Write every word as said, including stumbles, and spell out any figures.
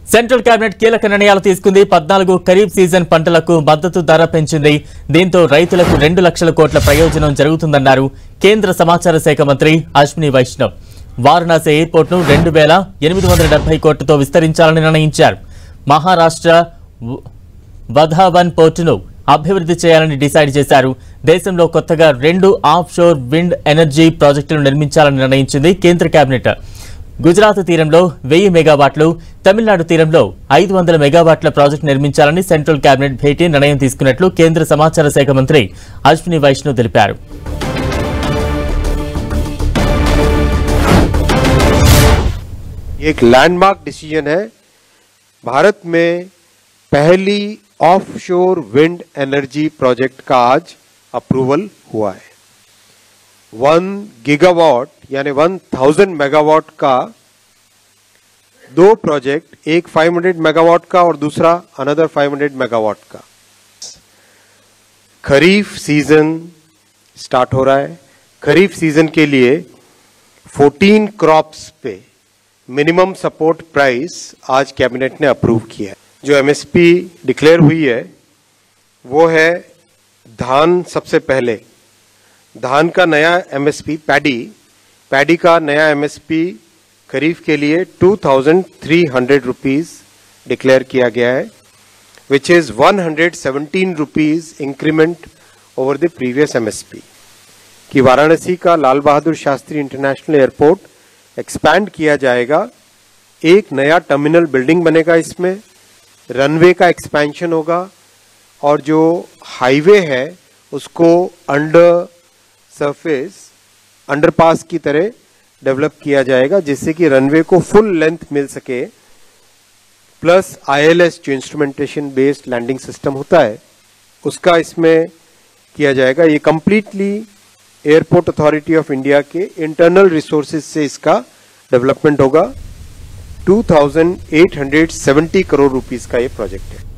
Central cabinet కీలక నిర్ణయాలు తీసుకుంది. పద్నాలుగు ఖరీఫ్ సీజన్ పంటలకు మద్దతు ధర పెంచింది. దీంతో రైతులకు రెండు లక్షల కోట్ల ప్రయోజనం జరుగుతుందన్నారు కేంద్ర సమాచార శాఖ మంత్రి అశ్విని వైష్ణవ్. వారణాసి ఎయిర్పోర్ట్ ను రెండు వేల ఎనిమిది వందల డెబ్బై కోట్లతో విస్తరించాలని నిర్ణయించారు. మహారాష్ట్ర వధావన్ పోర్టును అభివృద్ధి చేయాలని డిసైడ్ చేశారు. దేశంలో కొత్తగా రెండు ఆఫ్ షోర్ విండ్ ఎనర్జీ ప్రాజెక్టులను నిర్మించాలని నిర్ణయించింది కేంద్ర కేబినెట్. గుజరాత్ తీరంలో వెయ్యి మెగావాట్లు, తమిళనాడు తీరంలో ఐదు వందల మెగావాట్ల ప్రాజెక్టు నిర్మించాలని సెంట్రల్ కేబినెట్ భేటీ నిర్ణయం తీసుకున్నట్లు కేంద్ర సమాచార శాఖ మంత్రి అశ్విని వైష్ణవ్ తెలిపారు. एक लैंडमार्क डिसीजन है। भारत में पहली ऑफशोर विंड एनर्जी प्रोजेक्ट का आज अप्रूवल हुआ है। वन गीगावाट यानी वन थाउजेंड मेगावाट का दो प्रोजेक्ट, एक फाइव हंड्रेड मेगावाट का और दूसरा अनदर फाइव हंड्रेड मेगावाट का। खरीफ सीजन स्टार्ट हो रहा है। खरीफ सीजन के लिए फोर्टीन क्रॉप्स पे मिनिमम सपोर्ट प्राइस आज कैबिनेट ने अप्रूव किया है। जो एमएसपी डिक्लेयर हुई है वो है धान। सबसे पहले धान का नया एमएसपी पैडी पैडी का नया एमएसपी खरीफ के लिए two thousand three hundred rupees declare किया गया है, which is one hundred seventeen rupees increment over the previous MSP. कि वाराणसी का Lal Bahadur Shastri international airport expand किया जाएगा। एक नया टर्मिनल बिल्डिंग बनेगा, इसमें रनवे का एक्सपेंशन होगा और जो हाईवे है उसको अंडर सरफेस अंडरपास की तरह डेवलप किया जाएगा, जिससे कि रनवे को फुल लेंथ मिल सके। प्लस आईएलएस जो इंस्ट्रूमेंटेशन बेस्ड लैंडिंग सिस्टम होता है उसका इसमें किया जाएगा। ये completely airport authority of India के इंटरनल रिसोर्सेज से इसका डेवलपमेंट होगा। Two thousand eight hundred seventy crore rupees का ये प्रोजेक्ट है।